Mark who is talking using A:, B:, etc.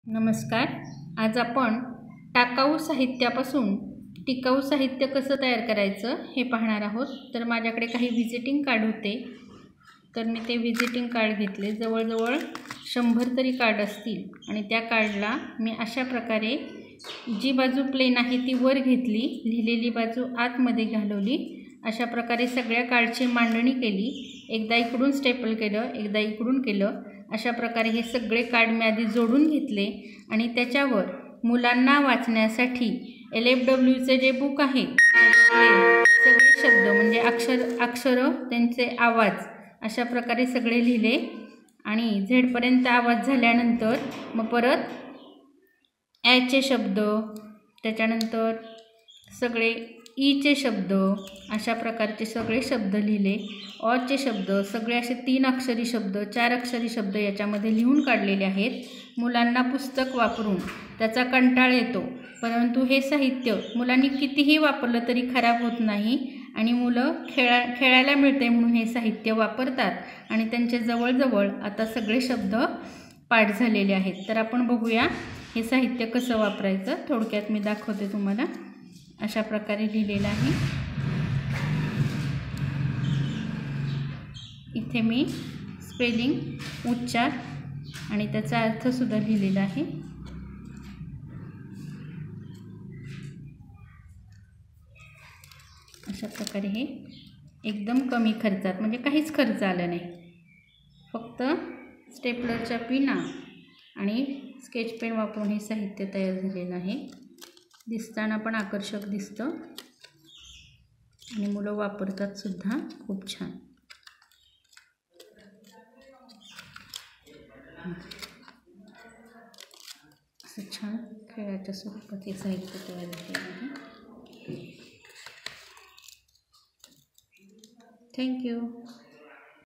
A: नमस्कार. आज आपण टाकाऊ साहित्यापासून टिकाऊ साहित्य कसं तयार करायचं हे पाहणार आहोत. तर माझ्याकडे काही व्हिजिटिंग कार्ड होते, तर मी ते व्हिजिटिंग कार्ड घेतले. जवळजवळ 100 तरी कार्ड असतील आणि त्या कार्डला मी अशा प्रकारे जी बाजू प्लेन आहे ती वर घेतली, लिहिलेली बाजू आतमध्ये घालवली. अशा प्रकारे सगळ्या कार्डची मांडणी केली. एकदा इकडून स्टेपल केलं, एकदा इकडून केलं. अशा प्रकारे हे सगळे कार्ड मी आधी जोडून घेतले आणि त्याच्यावर मुलांना वाचण्यासाठी LFWचे जे बुक आहे सगळे शब्द म्हणजे अक्षरं त्यांचे आवाज अशा प्रकारे सगळे लिहिले आणि झेडपर्यंत आवाज झाल्यानंतर मग परत ॲचे शब्द, त्याच्यानंतर सगळे ईचे शब्द अशा प्रकारचे सगळे शब्द लिहिले. ऑचे शब्द सगळे असे 3 अक्षरी शब्द, 4 अक्षरी शब्द याच्यामध्ये लिहून काढलेले आहेत. मुलांना पुस्तक वापरून त्याचा कंटाळा येतो, परंतु हे साहित्य मुलांनी कितीही वापरलं तरी खराब होत नाही आणि मुलं खेळायला मिळते म्हणून हे साहित्य वापरतात आणि त्यांचे जवळजवळ आता सगळे शब्द पाठ झालेले आहेत. तर आपण बघूया हे साहित्य कसं वापरायचं. थोडक्यात मी दाखवते तुम्हाला. अशा प्रकारे लिहिलेलं आहे. इथे मी स्पेलिंग, उच्चार आणि त्याचा अर्थसुद्धा लिहिलेला आहे. अशा प्रकारे हे एकदम कमी खर्चात, म्हणजे काहीच खर्च आला नाही, फक्त स्टेपलरच्या पिना आणि स्केच पेन वापरून हे साहित्य तयार झालेलं आहे. दिसताना पण आकर्षक दिसतं आणि मुलं वापरतात सुद्धा खूप छान. असं छान खेळाच्या स्वरूपात हे साहित्य तयार झालेलं आहे. थँक्यू.